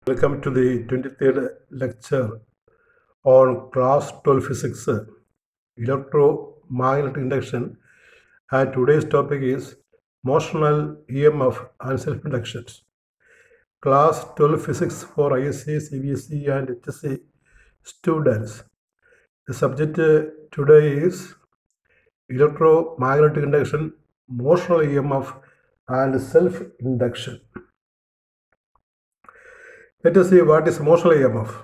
Welcome to the 23rd lecture on class 12 physics, electromagnetic induction, and today's topic is motional EMF and self-inductions. Class 12 physics for ISC, CBSE and HSC students. The subject today is electromagnetic induction, motional EMF and self-induction. Let us see what is motional EMF.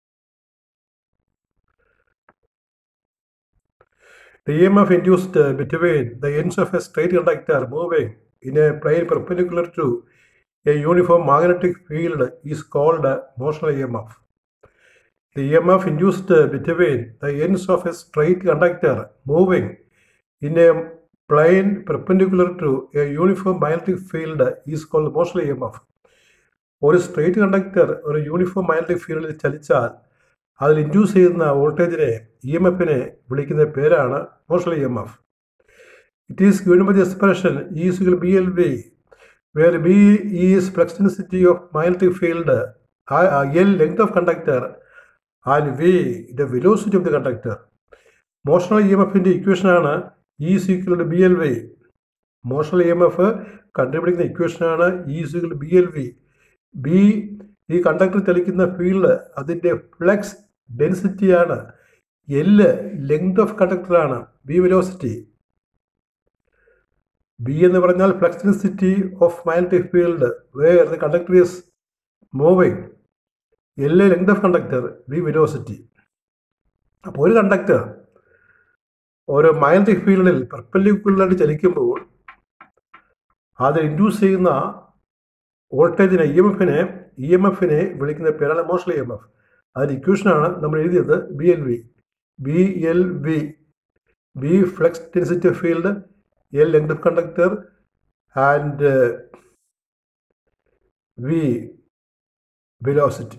The EMF induced between the ends of a straight conductor moving in a plane perpendicular to a uniform magnetic field is called motional EMF. The EMF induced between the ends of a straight conductor moving in a plane perpendicular to a uniform magnetic field is called motional EMF. ഒരു straight conductor ഒരു uniform magnetic ഫീൽഡിൽ ചലിച്ചാൽ അതിൽ induce ചെയ്യുന്ന വോൾട്ടേജിനെ EMF-നെ വിളിക്കുന്ന പേരാണ് motional EMF. It is given by the expression E is equal to BLV, where B is flux density of magnetic field, L length of conductor, and V the velocity of the conductor. Motional EMF-ന്റെ ഇക്വേഷനാണ് E is equal to BLV. Motional EMF കണ്ടുപിടിക്കുന്ന ഇക്വേഷനാണ് E is equal to BLV. B ഈ conductor ചലിക്കുന്ന field അതിൻ്റെ flux ഡെൻസിറ്റിയാണ്. L length of കണ്ടക്ടറാണ്. B velocity. B എന്ന് പറഞ്ഞാൽ flux density of magnetic field where the conductor is moving. L length of conductor, B velocity. അപ്പോൾ ഒരു conductor ഒരു മാഗ്നറ്റിക് ഫീൽഡിൽ പെർപെൻഡിക്കുലറായിട്ട് ചലിക്കുമ്പോൾ അത് ഇൻഡ്യൂസ് ചെയ്യുന്ന വോൾട്ടേജിനെ EMF-നെ വിളിക്കുന്ന പേരാണ് മോഷണൽ EMF. അതിൻ്റെ ഇക്വേഷനാണ് നമ്മൾ എഴുതിയത് BLV. B flux density of field, L length of conductor and V velocity.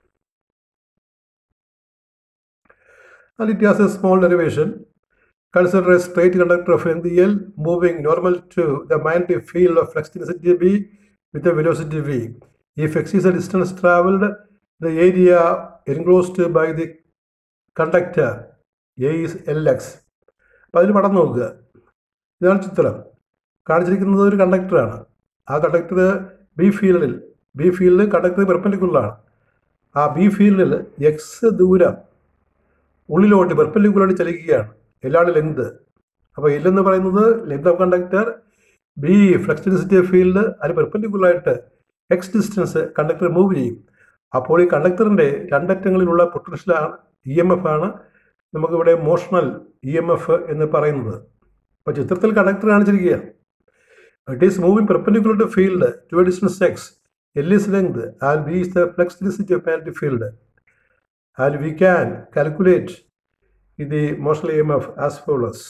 And it has a small derivation. Consider a straight conductor of length L moving normal to the magnetic field of flux density B with a velocity V. If x is the distance traveled, the area enclosed by the conductor A is Lx. അപ്പോൾ അതിൽ പടം നോക്കുക. ഇതാണ് ചിത്രം. കാണിച്ചിരിക്കുന്നത് ഒരു കണ്ടക്ടറാണ്. ആ കണ്ടക്ടർ ബി ഫീൽഡിൽ കണ്ടക്ടർ പെർപെൻഡിക്കുലറാണ്. ആ ബി ഫീൽഡിൽ എക്സ് ദൂരം ഉള്ളിലോട്ട് പെർപെൻഡിക്കുലറായിട്ട് ചലിക്കുകയാണ്. എല്ലാണ് ലെങ്ത്. അപ്പോൾ L എന്ന് പറയുന്നത് length of conductor, B flux density of field, അതിന് പെർപെൻഡിക്കുലറായിട്ട് എക്സ് ഡിസ്റ്റൻസ് കണ്ടക്ടർ മൂവ് ചെയ്യും. അപ്പോൾ ഈ കണ്ടക്ടറിൻ്റെ രണ്ടറ്റങ്ങളിലുള്ള പൊട്ടൻഷ്യലാണ് EMF ആണ് നമുക്കിവിടെ മോഷണൽ EMF എന്ന് പറയുന്നത്. അപ്പോൾ ചിത്രത്തിൽ കണ്ടക്ടർ കാണിച്ചിരിക്കുക. It is moving perpendicular to field to a distance X. L is length and B is the flux density of magnetic field. And we can calculate the motional EMF as follows.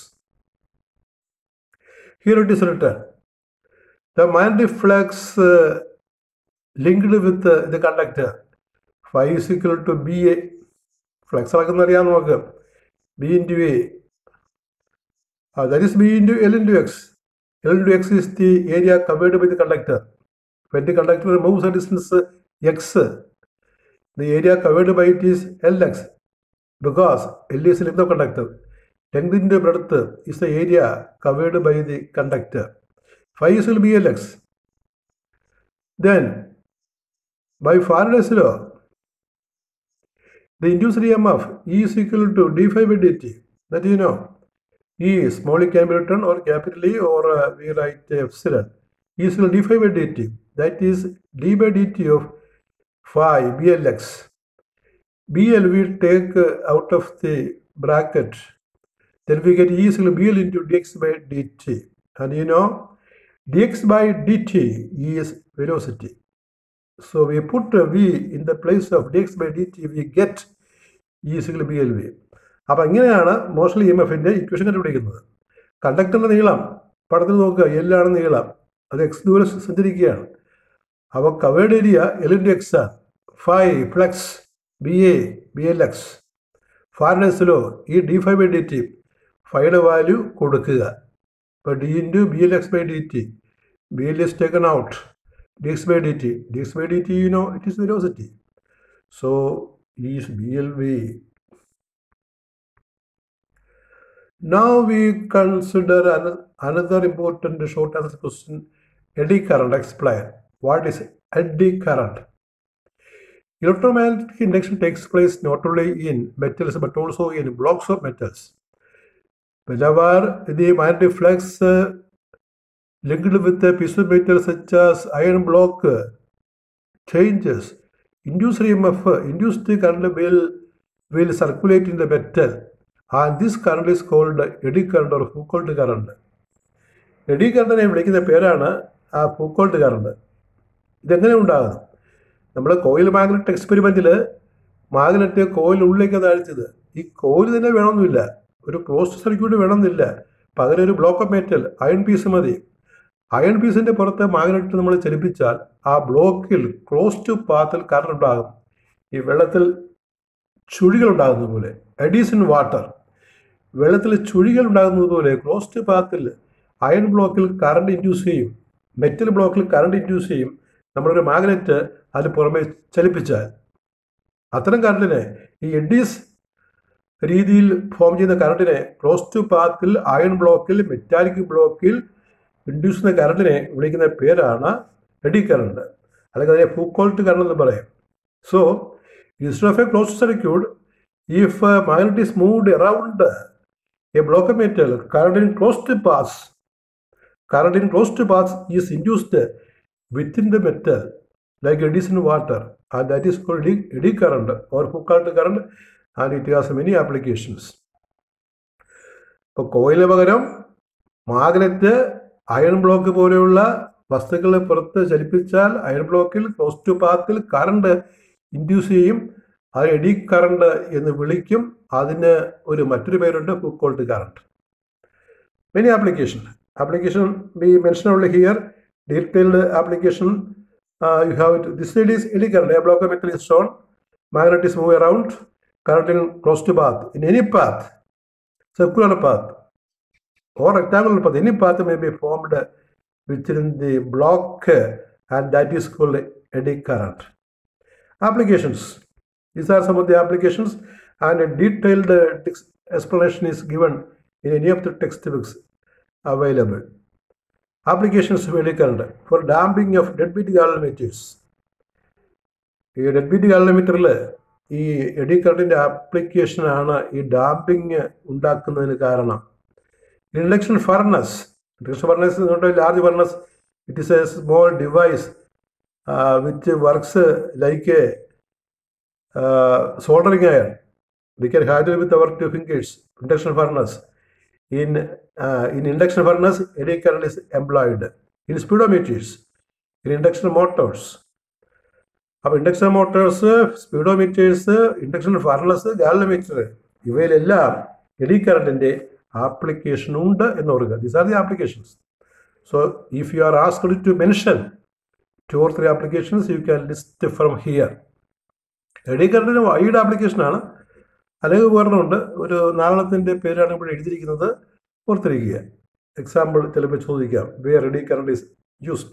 Here it is written. The magnetic flux linked with the conductor phi is equal to BA. Flux alakkunna ariyan nokku. B into A. That is B into L into X. L into X is the area covered by the conductor. When the conductor moves a distance X, the area covered by it is Lx, because L is the length of conductor. Length in the breadth is the area covered by the conductor. Phi is will be Lx. Then, by Faraday's law, the induced EMF E is equal to d phi by dt. That you know. E small e can be written or capital E, or we write epsilon. E is equal to d phi by dt. That is d by dt of phi BLx. BL we take out of the bracket. Then we get E is equal to BL into dx by dt. And you know, dx by dt is velocity. So we put V in the place of dx by dt, we get E is equal to BLV. അപ്പോൾ ഇങ്ങനെയാണ് motional EMF-ന്റെ equation കണ്ടുപിടിക്കുന്നത്. കണ്ടക്ടറിൻ്റെ നീളം പടത്തിൽ നോക്കുക, L ആണ് നീളം, അത് X ദൂരം സഞ്ചരിക്കുകയാണ്. അപ്പോൾ covered area L into X ആണ്. Phi flux BA BLx. Faraday's law ഈ d phi by dt ഫൈയുടെ വാല്യൂ കൊടുക്കുക. ഇപ്പോൾ d into BLx by dt, BL is taken out, dx by dt. dx by dt, you know, it is velocity. So E is BLV. Now we consider another important short answer question. Eddy current. Explain. What is eddy current? Electromagnetic induction takes place not only in metals but also in blocks of metals. Whenever the magnetic flux linked with a piece of metal such as iron block changes, induced current will circulate in the metal, and this current is called eddy current or Foucault current. Eddy കറണ്ടിനെ വിളിക്കുന്ന പേരാണ് ആ Foucault current. ഇതെങ്ങനെ ഉണ്ടാകുന്നു? നമ്മൾ coil magnet എക്സ്പെരിമെൻറ്റിൽ magnet കോയിലുള്ളിലേക്ക് താഴ്ത്തിയത്. ഈ കോയിൽ തന്നെ വേണമെന്നില്ല, ഒരു ക്ലോസ്ഡ് സർക്യൂട്ട് വേണമെന്നില്ല, പകരം ഒരു block of metal iron piece മതി. അയൺ പീസിൻ്റെ പുറത്ത് മാഗ്നറ്റ് നമ്മൾ ചലിപ്പിച്ചാൽ ആ ബ്ലോക്കിൽ ക്ലോസ്ഡ് പാത്തിൽ കറണ്ട് ഉണ്ടാകും. ഈ വെള്ളത്തിൽ ചുഴികൾ ഉണ്ടാകുന്നത് പോലെ, എഡീസ് ഇൻ വാട്ടർ, വെള്ളത്തിൽ ചുഴികൾ ഉണ്ടാകുന്നത് പോലെ ക്ലോസ്ഡ് പാത്തിൽ അയൺ ബ്ലോക്കിൽ കറണ്ട് ഇൻഡ്യൂസ് ചെയ്യും, മെറ്റൽ ബ്ലോക്കിൽ കറണ്ട് ഇൻഡ്യൂസ് ചെയ്യും. നമ്മളൊരു മാഗ്നറ്റ് അതിന് പുറമെ ചലിപ്പിച്ചാൽ അത്തരം കറണ്ടിനെ, ഈ എഡീസ് രീതിയിൽ ഫോം ചെയ്യുന്ന കറണ്ടിനെ ക്ലോസ്ഡ് പാത്തിൽ അയൺ ബ്ലോക്കിൽ മെറ്റാലിക് ബ്ലോക്കിൽ ഇൻഡ്യൂസ് ചെയ്യുന്ന കറണ്ടിനെ വിളിക്കുന്ന പേരാണ് എഡി കറണ്ട്, അല്ലെങ്കിൽ അതിനെ ഫൂക്കോൾട്ട് കറണ്ട് എന്ന് പറയും. So instead of a closed circuit, if magnet is moved around a block of metal, current in closed paths is induced within the metal like eddies in water, and that is called eddy current or Foucault current, and it has many applications. ഇപ്പോൾ കോയിലിന് പകരം magnet iron block പോലെയുള്ള വസ്തുക്കളെ പുറത്ത് ചലിപ്പിച്ചാൽ iron ബ്ലോക്കിൽ closed പാത്തിൽ current induce ചെയ്യും. അത് എഡി കറണ്ട് എന്ന് വിളിക്കും. അതിന് മറ്റൊരു പേരുണ്ട്, Foucault current. Many application we mentioned only here, detailed application. You have it. This side is eddy current. A block of metal is shown. Magnet is moving around. Current in closed path. In any path, circular path or rectangular path, any path may be formed within the block, and that is called eddy current. Applications. These are some of the applications, and a detailed explanation is given in any of the textbooks available. Applications of eddy current for damping of deadbeat galvanometers. ഈ ഡെഡ്ബീറ്റ് ഗാലനോമീറ്ററിൽ ഈ AD കറണ്ടിൻ്റെ ആപ്ലിക്കേഷനാണ് ഈ damping ഉണ്ടാക്കുന്നതിന് കാരണം. Induction furnace large furnace, it is a small device which works like a soldering iron. We can handle with our 2 fingers. Induction furnace. In induction furnace, eddy current is employed. In speedometers, in induction motors. അപ്പോൾ induction motors, speedometers, induction furnace, galvanometer, ഇവയിലെല്ലാം eddy കറണ്ടിൻ്റെ application ഉണ്ട് എന്ന് ഓർക്കുക. These are the applications. So if you are asked to mention 2 or 3 applications, you can list from here. Eddy കറണ്ടിന് wide ആപ്ലിക്കേഷനാണ്. അനേക ഉപകരണമുണ്ട്. ഒരു 4 പേരാണ് ഇവിടെ എഴുതിയിരിക്കുന്നത്, ഓർത്തിരിക്കുക. എക്സാമ്പിൾ ചിലപ്പോൾ ചോദിക്കാം, where eddy current is used.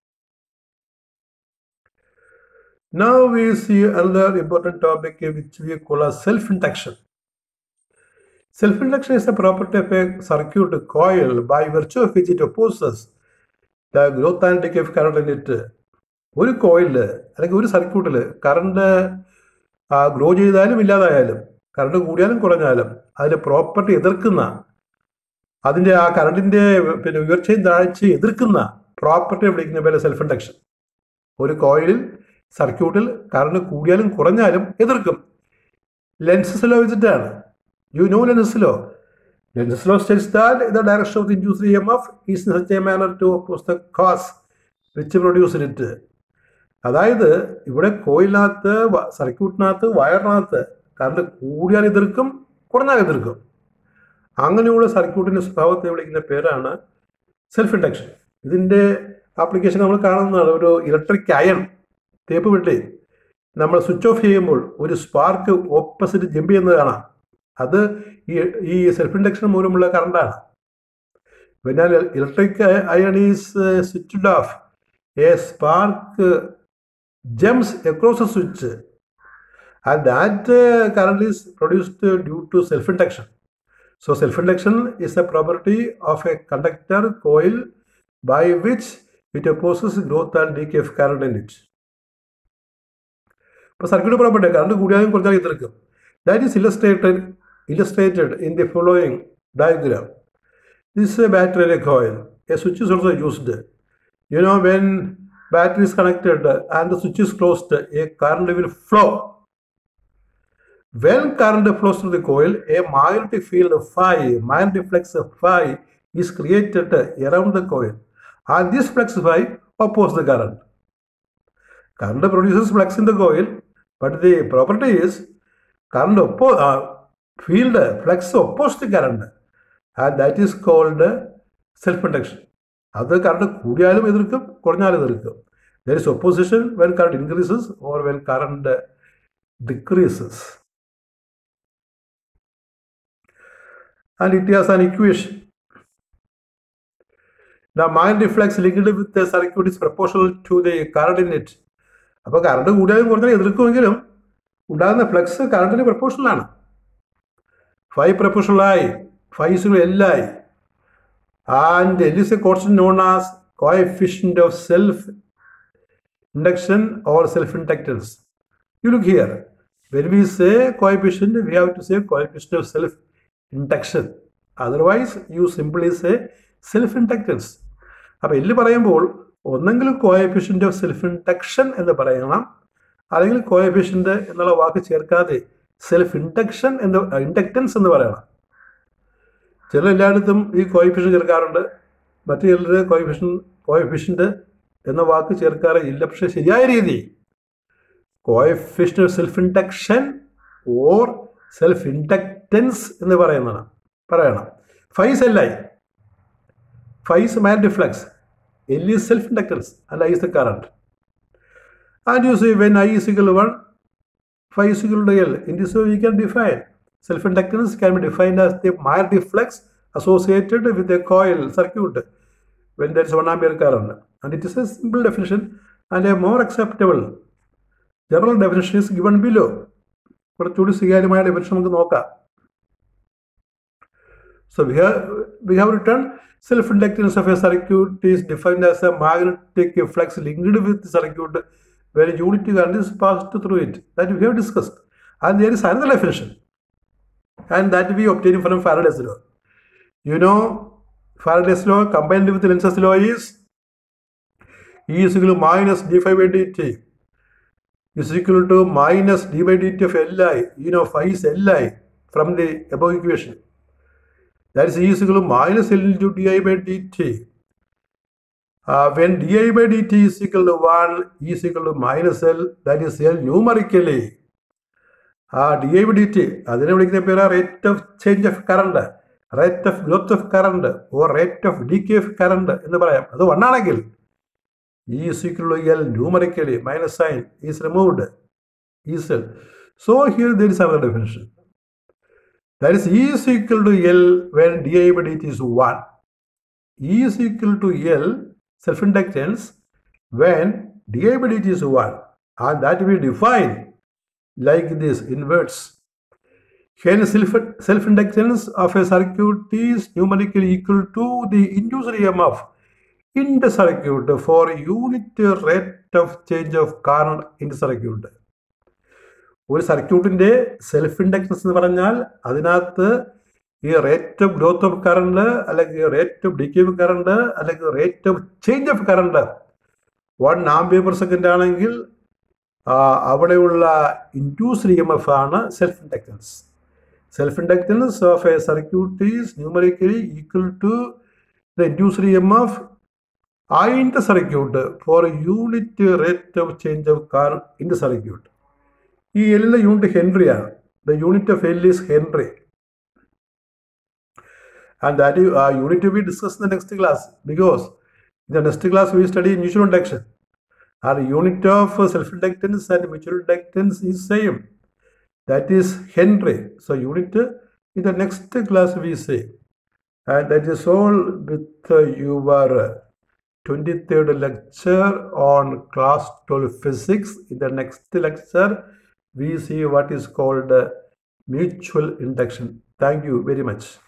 Now we see another important topic which we call as self-induction. Self-induction is a property of a circuit coil by virtue of which it opposes the growth and decay of current in it. ഒരു കോയിലിൽ അല്ലെങ്കിൽ ഒരു സർക്യൂട്ടിൽ current grow ചെയ്താലും ഇല്ലാതായാലും, current കൂടിയാലും കുറഞ്ഞാലും അതിൻ്റെ property എതിർക്കുന്ന, അതിൻ്റെ ആ കറണ്ടിൻ്റെ ഉയർച്ചയും താഴ്ചയും എതിർക്കുന്ന പ്രോപ്പർട്ടിയെ വിളിക്കുന്ന പേര് സെൽഫ് ഇൻഡക്ഷൻ. ഒരു കോയിലിൽ സർക്യൂട്ടിൽ കറണ്ട് കൂടിയാലും കുറഞ്ഞാലും എതിർക്കും. ലെൻസസ് ലോ വെച്ചിട്ടാണ്. You know Lenz's law. Lenz's law states that the direction of the induced EMF is in such a manner to oppose the cause which produced it. അതായത് ഇവിടെ കോയിലിനകത്ത്, സർക്യൂട്ടിനകത്ത്, വയറിനകത്ത് current കൂടിയാൽ എതിർക്കും, കുറഞ്ഞാൽ എതിർക്കും. അങ്ങനെയുള്ള സർക്യൂട്ടിൻ്റെ സ്വഭാവത്തെ വിളിക്കുന്ന പേരാണ് സെൽഫ് ഇൻഡക്ഷൻ. ഇതിൻ്റെ ആപ്ലിക്കേഷൻ നമ്മൾ കാണുന്നതാണ്. ഒരു ഇലക്ട്രിക് അയൺ തേപ്പ് വിട്ട് നമ്മൾ സ്വിച്ച് ഓഫ് ചെയ്യുമ്പോൾ ഒരു സ്പാർക്ക് ഓപ്പോസിറ്റ് ജമ്പ് ചെയ്യുന്നത് കാണാം. അത് ഈ സെൽഫ് ഇൻഡക്ഷൻ മൂലമുള്ള കറണ്ടാണ്. When an electric iron is switched off, a spark jumps across a switch, and that current is produced due to self-induction. So self-induction is a property of a conductor coil by which it opposes growth and decay of current in it. Circuit property current that is illustrated in the following diagram. This is a battery coil. A switch is also used. You know, when battery is connected and the switch is closed, a current will flow. When current flows through the coil, a magnetic field phi, magnetic flux phi is created around the coil, and this flux phi opposes the current. Current produces flux in the coil, but the property is current field flux opposes the current, and that is called self-induction. Other current കൂടിയാലും എതിർക്കും കുറഞ്ഞാലും എതിർക്കും. There is opposition when current increases or when current decreases. And it has an equation. Now magnetic flux linked with the circuit is proportional to the current in it. അപ്പോൾ current കൂടിയാലും കുറഞ്ഞാലും എതിർക്കുമെങ്കിലും ഉണ്ടാകുന്ന flux കറണ്ടിന് പ്രൊപ്പോർഷണലാണ്. Phi proportional I, phi is Li, and L is a constant known as coefficient of self-induction or self-inductance. You look here. When we say coefficient, we have to say coefficient of self-induction. Otherwise, you simply say self-inductance. അപ്പോൾ L പറയുമ്പോൾ ഒന്നെങ്കിൽ coefficient of self induction എന്ന് പറയണം, അല്ലെങ്കിൽ coefficient എന്നുള്ള വാക്ക് ചേർക്കാതെ self induction എന്ന് inductance എന്ന് പറയണം. ചില എല്ലായിടത്തും ഈ കോഎഫിഷ്യന്റ് ചേർക്കാറുണ്ട്, മറ്റു ചിലർ കോഎഫിഷ്യന്റ് എന്ന വാക്ക് ചേർക്കാറില്ല. പക്ഷെ ശരിയായ രീതി coefficient of self induction or self inductance എന്ന് പറയണം. Faiz Li, Faiz magnetic flux, L is self-inductance and I is the current. And you see when I is equal to 1, phi is equal to L. In this way we can define self-inductance can be defined as the magnetic flux associated with a coil circuit when there is 1 ampere current. And it is a simple definition, and a more acceptable general definition is given below. കുറച്ചുകൂടി സ്വീകാര്യമായ definition നമുക്ക് നോക്കാം. So we have written self-inductance of a circuit is defined as a magnetic flux linked with the circuit where a unity current is passed through it. That we have discussed. And there is another definition, and that we obtain from Faraday's law. You know, Faraday's law combined with Lenz's law is E is equal to minus d phi by dt is equal to minus d by dt of Li. You know, phi is Li from the above equation. That is E is equal to minus L into di by dt. When di by dt is equal to 1, E is equal to minus L, that is L numerically. di by dt, അതിനെ വിളിക്കുന്ന പേര് rate of change of current, rate of growth of current or rate of decay of current എന്ന് പറയാം. അത് 1 ആണെങ്കിൽ E is equal to L numerically, minus sign is removed, is L. So here there is another definition. That is E is equal to L when di by dt is 1. E is equal to L self-inductance when di by dt is 1. And that we define like this in words. Hence self-inductance of a circuit is numerically equal to the induced EMF in the circuit for unit rate of change of current in the circuit. ഒരു സർക്യൂട്ടിൻ്റെ self inductance എന്ന് പറഞ്ഞാൽ അതിനകത്ത് ഈ rate of growth of current, അല്ലെങ്കിൽ rate of decay of current, അല്ലെങ്കിൽ rate of change of current 1 ampere per second ആണെങ്കിൽ അവിടെയുള്ള induced EMF ആണ് self inductance. Self inductance of a circuit is numerically equal to the induced EMF in the circuit for unit rate of change of current in the circuit. ഈ എല്ലിൻ്റെ unit ഹെൻറിയാണ്. The unit of L is henry. And that unit we discuss in the next class, because in the next class we study mutual induction. And unit of self inductance and mutual inductance is same, that is henry. So unit in the next class we say. And that is all with your 23rd lecture on class 12 physics. In the next lecture, we see what is called mutual induction. Thank you very much.